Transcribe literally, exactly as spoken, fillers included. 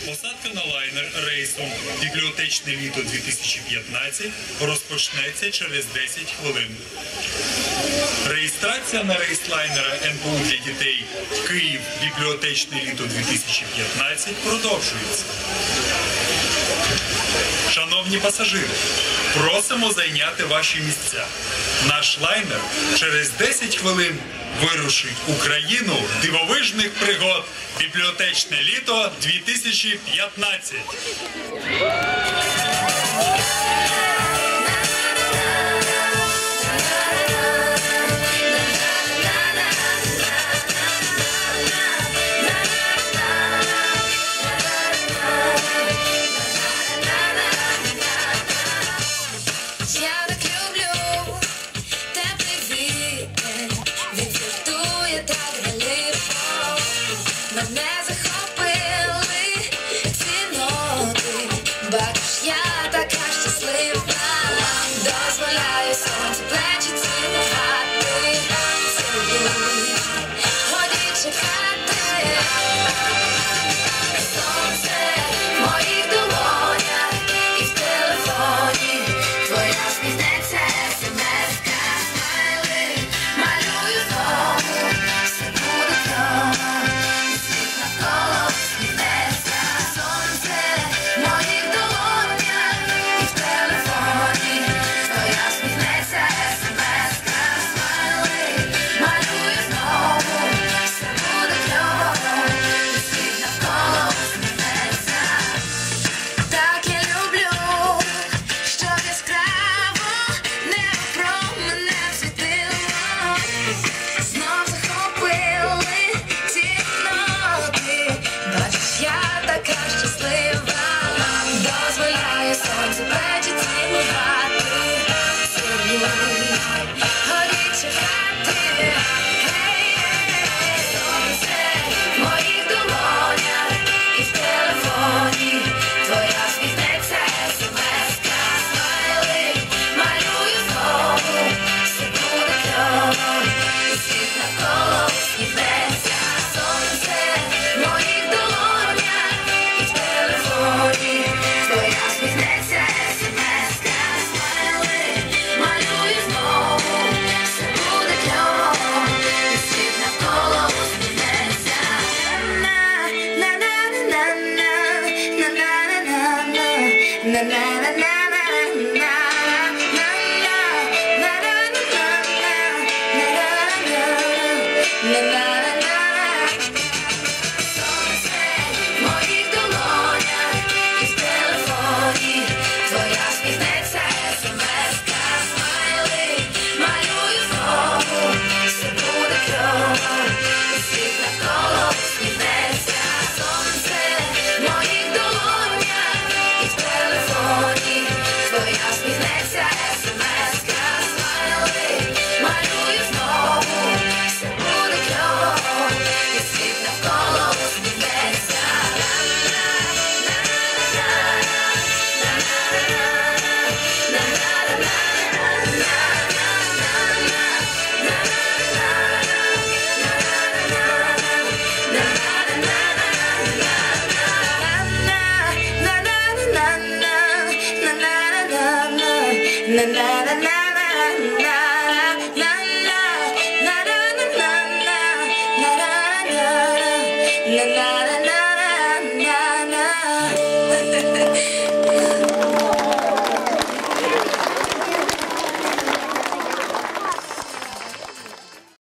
Посадка на лайнер рейсом «Бібліотечне літо дві тисячі п'ятнадцять» розпочнеться через десять хвилин. Реєстрація на рейс лайнера ен пе у для дітей «Київ. Бібліотечне літо дві тисячі п'ятнадцять» продовжується. Шановні пасажири, просимо зайняти ваші місця. Наш лайнер через десять хвилин вирушить у країну дивовижних пригод «Бібліотечне літо дві тисячі п'ятнадцять». Мене захопили ці ноти, бачиш, я така щаслива, дозволяю сонцю плечі цілувати, цілуй, годі чекати. Сонце в моїх долонях і в телефоні, твоя сміхнеться смс-ка, смайли, малюю знову, все буде кльово. Na na na na na na. Na na